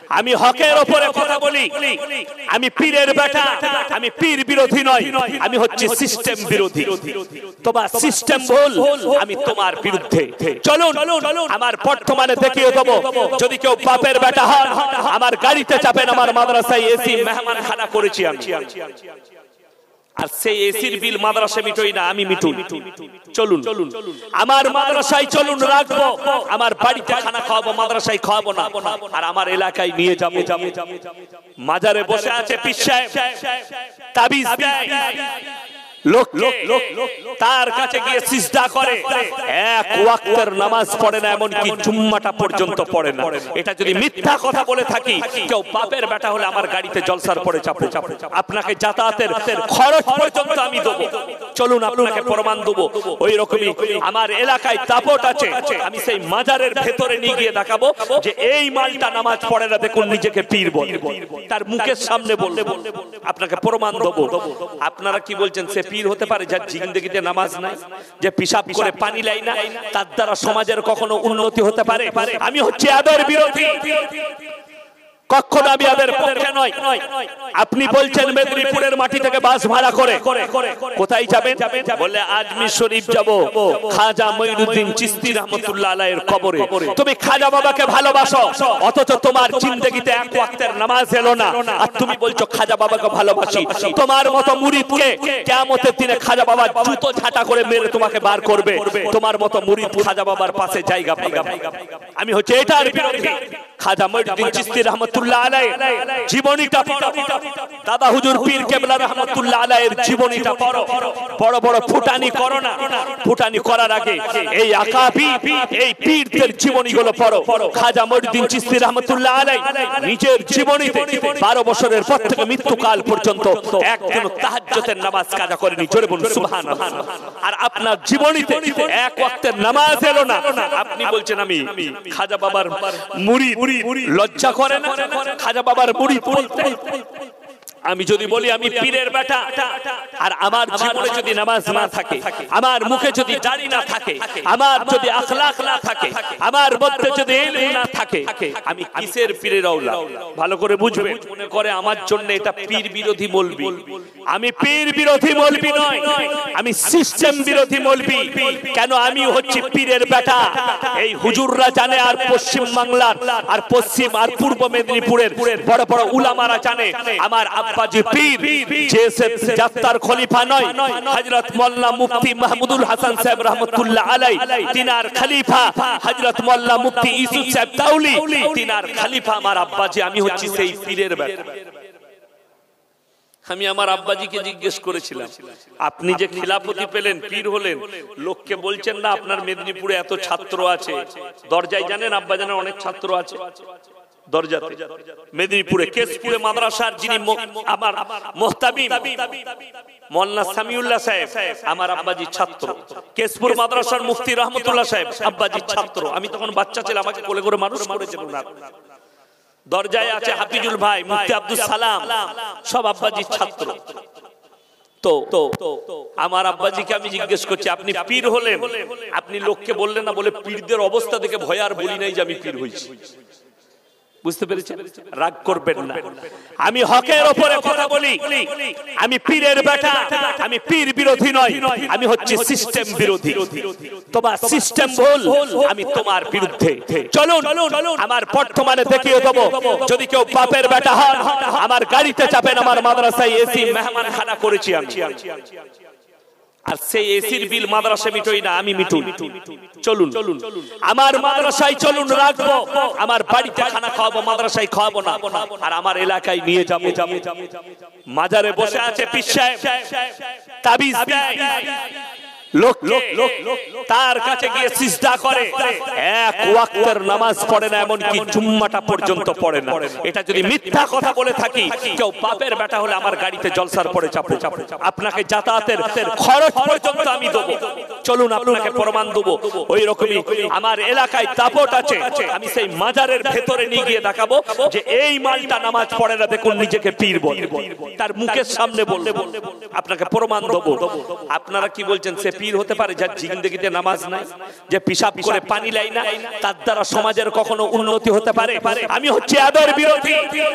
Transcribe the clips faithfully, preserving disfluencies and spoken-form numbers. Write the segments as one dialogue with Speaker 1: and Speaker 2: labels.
Speaker 1: আমি হকের উপরে কথা বলি, আমি পীরের বেটা, আমি পীর বিরোধী নয়, আমি হচ্ছে সিস্টেম বিরোধী। তোমার সিস্টেম ভুল, আমি তোমার বিরুদ্ধে। চলুন আমার বর্তমানে দেখিয়ে দেবো, যদি কেউ বাপের বেটা হন আমার গাড়িতে চাপেন, আমার মাদ্রাসায় এসি মেহমান খানা করেছি আমি, আর সেই এসির বিল মাদ্রাসা মিটই না, আমি মিটুই। চলুন আমার মাদ্রাসায় চলুন রাখবো, আমার বাড়িতে খানা খাওয়াবো, মাদ্রাসায় খাওয়াবো না, আর আমার এলাকায় নিয়ে যাবো। মাজারে বসে আছে পীর সাহেব, তাবিজ দেয়, লোক তার কাছে গিয়ে সিজদা করে, এক ওয়াক্তের নামাজ পড়ে না, এমনকি জুম্মাটা পর্যন্ত পড়ে না। এটা যদি মিথ্যা কথা বলে থাকি, কেউ বাপের বেটা হলে আমার গাড়িতে জলসার পরে চাপে, আপনাকে যাতায়াতের খরচ পর্যন্ত আমি দেবো। চলুন আপনাকে প্রমাণ দেবো। ওই রকমই আমার এলাকায় দাপট আছে, আমি সেই মাজারের ভেতরে নিয়ে গিয়ে দেখাবো যে এই মালটা নামাজ পড়ে না, দেখুন নিজেকে পীর বলে, তার মুখের সামনে বললে আপনাকে প্রমাণ দেবো। আপনারা কি বলছেন, সে পীর হতে পারে যার জিন্দেগিতে নামাজ নাই, যে পিশাব করে পানি লাই না, তার দ্বারা সমাজের কখনো উন্নতি হতে পারে? আমি হচ্ছে এদের বিরোধী, কখনো আমি এদের পক্ষে নয়। আপনি বলছেন মেদিনীপুরের মাটি থেকে বাস ভাড়া করে কোথায় যাবেন? বলে আজমির শরীফ যাব, খাজা মঈনুদ্দিন চিশতি রহমাতুল্লাহ আলাইহির কবরে। তুমি খাজা বাবাকে ভালোবাসো, অথচ তোমার জিন্দেগিতে এক ওয়াক্তের নামাজ এলো না, আর তুমি বলছো খাজা বাবাকে ভালোবাসি। তোমার মতো মুরিদকে কিয়ামতের দিনে খাজা বাবা জুতো ঝাঁটা করে মেরে তোমাকে বার করবে। তোমার মতো মুরিদ খাজা বাবার পাশে জায়গা পাবে। আমি হচ্ছে এটার বিরোধী। খাজা মঈনুদ্দিন চিশতি রহমাতুল্লাহ আলাইহি জীবনীটা পড়ো, দাদা হুজুর পীর কেবলা রহমাতুল্লাহ আলাইহির জীবনীটা পড়ো। বড় বড় ফুটানি করো না, ফুটানি করার আগে এই আকাবি এই পীরদের জীবনীগুলো পড়ো। খাজা মঈনুদ্দিন চিশতি রহমাতুল্লাহ আলাইহি নিজের জীবনীতে বারো বছরের পর থেকে মৃত্যুকাল পর্যন্ত একদিন তাহাজ্জুদের নামাজ কাজা করেনি। জোরে বলুন সুবহানাল্লাহ। আর আপনার জীবনীতে এক ওয়াক্তের নামাজ এলো না, আপনি বলছেন আমি খাজা বাবার মুরিদ। লজ্জা করে না খাজা বাবার মুরিদ বলতে? আমি যদি বলি আমি পীরের বেটা, আর আমার জীবনে যদি নামাজ না থাকে, আমার মুখে যদি দাড়ি না থাকে, আমার যদি আখলাক না থাকে, আমার মধ্যে যদি ইলম না থাকে, আমি কিসের পীরের আওলাদ? ভালো করে বুঝবে। মনে করে আমার জন্য এটা পীর বিরোধী মৌলবি। আমি পীর বিরোধী মৌলবি নয়, আমি সিস্টেম বিরোধী মৌলবি। কেন? আমি হচ্ছি পীরের বেটা। এই হুজুররা জানে, আর পশ্চিম বাংলার আর পশ্চিম আর পূর্ব মেদিনীপুরের বড় বড় উলামারা জানে আমার আব্বাজি পীর যে জাত্তার খলিফা নয়, হযরত মোল্লা মুফতি মাহমুদুল হাসান সাহেব রহমাতুল্লাহ আলাইহি, তিনার খলিফা হযরত মোল্লা মুফতি ইউসুফ সাহেব তাউলি, তিনার খলিফা আমার আব্বাজি। আমি হচ্ছি সেই পীরের বেটা। আমি আমার আব্বাজিকে জিজ্ঞেস করেছিলাম, আপনি যে খিলাফতি পেলেন, পীর হলেন, লোককে বলছেন না আপনার মেদিনীপুরে এত ছাত্র আছে? দরজায় জানেন আব্বাজানের অনেক ছাত্র আছে দরজাতে। মেদিনীপুরে কেশপুরে মাদ্রাসার যিনি আমার মুহতামিম মোল্লা সামিউল্লাহ সাহেব আমার আব্বাজির ছাত্র। কেশপুর মাদ্রাসার মুফতি রহমতুল্লাহ সাহেব আব্বাজির ছাত্র। আমি তখন বাচ্চা ছিলাম, আমাকে কোলে করে মানুষ করেছেন ওনারা। দরজায় আছে হাফিজুল ভাই, মুফতি আব্দুল সালাম, সব আব্বাজির ছাত্র। তো আমার আব্বাজিকে আমি জিজ্ঞেস করছি, আপনি পীর হলেন, আপনি লোককে বললেন না, বলে পীরদের অবস্থা দেখে ভয় আর বলি নাই যে আমি পীর হয়েছি। বুঝতে পেরেছেন? রাগ করবেন না। আমি হকের উপরে কথা বলি, আমি পীরের বেটা, আমি পীর বিরোধী নয়, আমি হচ্ছে সিস্টেম বিরোধী। তোমার সিস্টেম ভুল, আমি তোমার বিরুদ্ধে। চলুন আমার বর্তমানে দেখিয়ে দেবো, যদি কেউ বাপের বেটা হন আমার গাড়িতে চাপেন, আমার মাদ্রাসায় এসি মেহমান খানা করেছি আমি, আর সেই এসির বিল মাদ্রাসা মিটই না, আমি মিটুই। চলুন আমার মাদ্রাসায় চলুন রাখবো, আমার বাড়িতে খানা খাওয়াবো, মাদ্রাসায় খাওয়াবো না, আর আমার এলাকায় নিয়ে যাবো। মাজারে বসে আছে পীর সাহেব, তাবিজ দেয়, লোক তার কাছে গিয়ে সিজদা করে, এক ওয়াক্তের নামাজ পড়ে না, এমনকি জুম্মাটা পর্যন্ত পড়ে না। এটা যদি মিথ্যা কথা বলে থাকি, কেউ বাপের বেটা হলে আমার গাড়িতে জলসার পরে চাপে, আপনাকে যাতায়াতের খরচ পর্যন্ত আমি দেবো। চলুন আপনাকে প্রমাণ দেবো। ওই রকমই আমার এলাকায় দাপট আছে, আমি সেই মাজারের ভেতরে নিয়ে গিয়ে দেখাবো যে এই মালটা নামাজ পড়ে না, দেখুন নিজেকে পীর বলে, তার মুখের সামনে বললে আপনাকে প্রমাণ দেবো। আপনারা কি বলছেন, সে পীর হতে পারে যার জিন্দেগিতে নামাজ নাই, যে পিশাব করে পানি লাই না, তার দ্বারা সমাজের কখনো উন্নতি হতে পারে? আমি হচ্ছে আদর বিরোধী,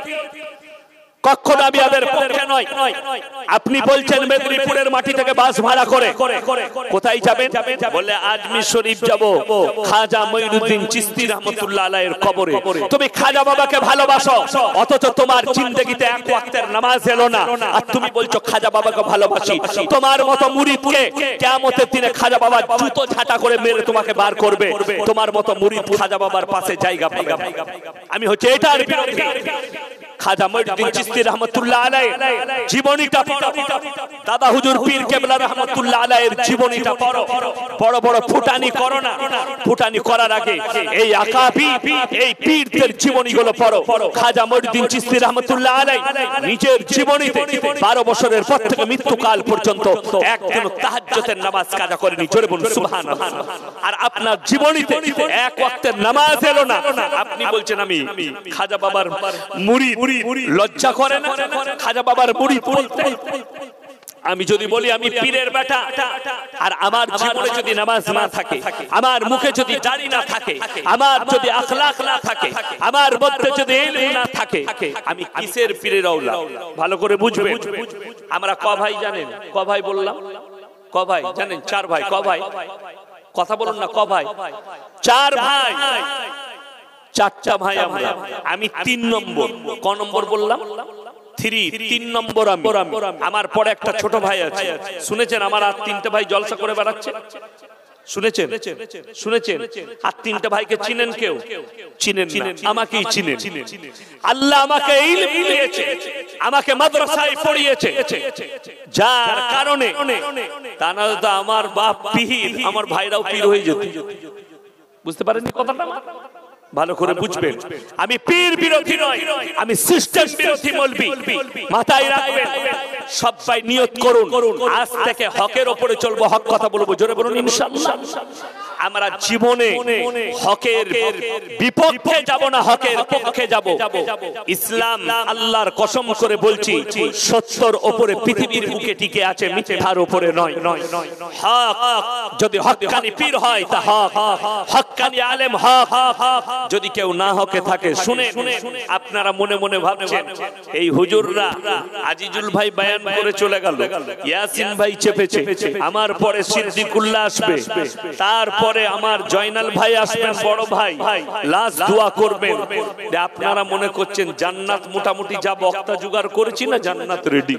Speaker 1: কখনো আমি আদের পক্ষে নয়। আপনি বলছেন মেদিনীপুরের মাটি থেকে বাস ভাড়া করে কোথায় যাবেন? বলে আজমির শরীফ যাব, খাজা মঈনুদ্দিন চিশতি রহমাতুল্লাহ আলাইহির কবরে। তুমি খাজা বাবাকে ভালোবাসো, অথচ তোমার জিন্দেগিতে এক ওয়াক্তের নামাজ এলো না, আর তুমি বলছো খাজা বাবাকে ভালোবাসি। তোমার মতো মুরিদকে কিয়ামতের দিনে খাজা বাবা জুতো ঝাঁটা করে মেরে তোমাকে বার করবে। তোমার মতো মুরিদ খাজা বাবার পাশে জায়গা পাবে। আমি হচ্ছে এটার বিরোধী। খাজা মঈনুদ্দিন চিশতি রহমাতুল্লাহ আলাইহি জীবনীটা পড়ো, দাদা হুজুর পীর কেবলা রহমাতুল্লাহ আলাইহির জীবনীটা পড়ো। বড় বড় ফুটানি করো না, ফুটানি করার আগে এই আকাবি এই পীরদের জীবনীগুলো পড়ো। খাজা মঈনুদ্দিন চিশতি রহমাতুল্লাহ আলাইহি নিজের জীবনীতে বারো বছরের পর থেকে মৃত্যুকাল পর্যন্ত একদিন তাহাজ্জুদের নামাজ কাজা করেনি। জোরে বলুন সুবহানাল্লাহ। আর আপনার জীবনীতে এক ওয়াক্তের নামাজ এলো না, আপনি বলছেন আমি খাজা বাবার মুরিদ। লজ্জা করে না খাজা বাবার মুরিদ বলতে? আমি যদি বলি আমি পীরের বেটা, আর আমার জীবনে যদি নামাজ না থাকে, আমার মুখে যদি দাড়ি না থাকে, আমার যদি আখলাক না থাকে, আমার মধ্যে যদি ইলম না থাকে, আমি কিসের পীরের আওলা? ভালো করে বুঝবেন। আমরা ক ভাই জানেন? ক ভাই বললাম? ক ভাই জানেন? চার ভাই। ক ভাই? কথা বলুন না। ক ভাই? চার ভাই। চারটা ভাই আমরা। আমি তিন নম্বর। ক নম্বর বললাম? থ্রি। তিন নম্বর আমি। আমার পরে একটা ছোট ভাই আছে। শুনেছেন আমার আর তিনটা ভাই জলসা করে বেড়াচ্ছে? শুনেছেন? শুনেছেন? আর তিনটা ভাইকে চিনেন কেউ? চিনেন না, আমাকেই চিনেন। আল্লাহ আমাকে ইলম দিয়েছে, আমাকে মাদ্রাসায় পড়িয়েছে, যার কারণে তা না তো আমার বাপ পীর, আমার ভাইরাও পীর হয়ে যেত। বুঝতে পারেননি কথাটা? ভালো করে বুঝবেন। আমি পীর বিরোধী নয়, আমি সিস্টেম বিরোধী মৌলবি। মাথায় রাখবেন। সবাই নিয়ত করুন, আজ থেকে হকের উপরে চলবো, হক কথা বলবো। জোরে বলুন ইনশাআল্লাহ। আমরা জীবনে হকের বিপক্ষে যাব না, হকের পক্ষে যাব। ইসলাম আল্লাহর কসম করে বলছি সত্যর উপরে পৃথিবীর বুকে টিকে আছে, মিথ্যার উপরে নয়। হক যদি হক্কানি পীর হয় তা হক, হক্কানি আলেম হক। যদি কেউ না হকে থাকে, শুনে আপনারা মনে মনে ভাবছেন এই হুজুররা আজিজুল ভাই বয়ান করে চলে গেল, ইয়াসিন ভাই চেপেছে, আমার পরে সিদ্দিকুল্লাহ আসবে, তারপরে আমার জয়নাল ভাই আসবেন, বড় ভাই লাস্ট দোয়া করবেন। আপনারা মনে করছেন জান্নাত মোটামুটি যা বক্তা জোগাড় করেছি না, জান্নাত রেডি।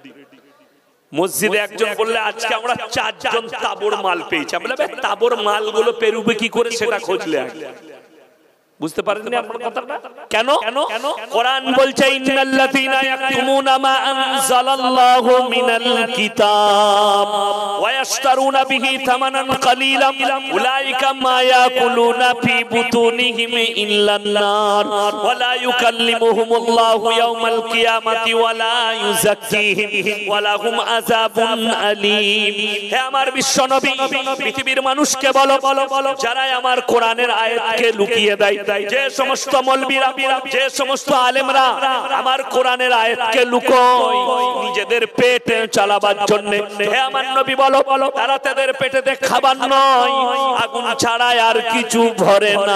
Speaker 1: মসজিদে একজন বললে আজকে আমরা চারজন তাবর মাল পেয়েছি। আমরা তাবর মালগুলো পেরুবে কি করে সেটা খুঁজলে। বুঝতে পারেননি আপনার কথাটা? কেন? কোরআন বলছে ইন্নাল্লাযীনা ইয়াকতুমুনা মা আনজালাল্লাহু মিনাল কিতাব ওয়া ইয়াশতারুনা বিহি থামানান কালীলাম উলাইকা মা ইয়াকুলুনা ফি বুতুনিহিম ইল্লান নার ওয়া লা ইউকাল্লিমুহুমুল্লাহু ইয়াওমাল কিয়ামাতি ওয়া লা ইউযাক্কিহিম ওয়া লাহুম আযাবুন আলীম। হে আমার বিশ্ব নবী, পৃথিবীর মানুষকে বলো, যারা আমার কোরআনের আয়াতকে লুকিয়ে দেয়, যে সমস্ত মৌলবীরা, যে সমস্ত আলেমরা আমার কোরআনের আয়াতকে লুকোয় নিজেদের পেট চালাবার জন্য, হে আমার নবী বলো, তারা তাদের পেটেতে খাবার নয়, আগুন ছাড়া আর কিছু ভরে না।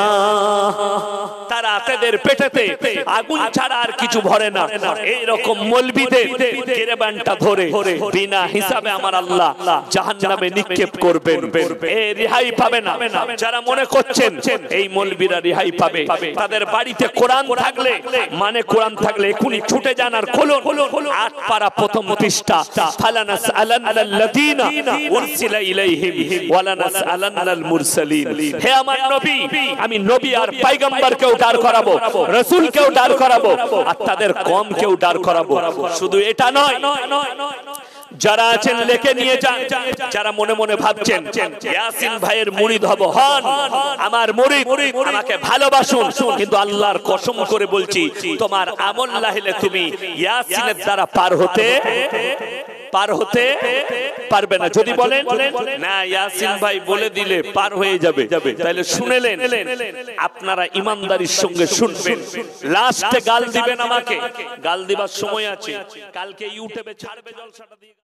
Speaker 1: তারা তাদের পেটেতে আগুন ছাড়া আর কিছু ভরে না। এই রকম মৌলবীদের গিরেবানটা ধরে বিনা হিসাবে আমার আল্লাহ জাহান্নামে নিক্ষেপ করবেন। এ রেহাই পাবে না। যারা মনে করছেন এই মৌলবীরা রেহাই পাবে, তাদের বাড়িতে কোরআন থাকলে, মানে কোরআন থাকলে এখনই ছুটে যান আর খুলুন আট পারা প্রথম পৃষ্ঠা। ফালানাসআলান্নাল্লাযীনা উরসিলা ইলাইহিম ওয়ালানাসআলান্নাল মুরসালিন। হে আমার নবী, আমি নবী আর পয়গম্বরকেও দাঁড় করাবো, রাসূলকেও দাঁড় করাবো, আর তাদের কওমকেও দাঁড় করাবো। শুধু এটা নয়, যারা আছেন লেখে নিয়ে যান। যারা মনে মনে ভাবছেন ইয়াসিন ভাইয়ের মুরিদ হব, হন আমার মুরিদ, আমাকে ভালোবাসুন, কিন্তু আল্লাহর কসম করে বলছি তোমার আমল না হলে তুমি ইয়াসিনের দ্বারা পার হতে পার হতে পারবে না। যদি বলেন না ইয়াসিন ভাই বলে দিলে পার হয়ে যাবে, তাহলে শুনেলেন, আপনারা ইমানদারির সঙ্গে শুনবেন। লাস্টে গাল দিবেন আমাকে, গাল দিবার সময় আছে, কালকে ইউটিউবে ছাড়বে জলসাটা দিয়ে।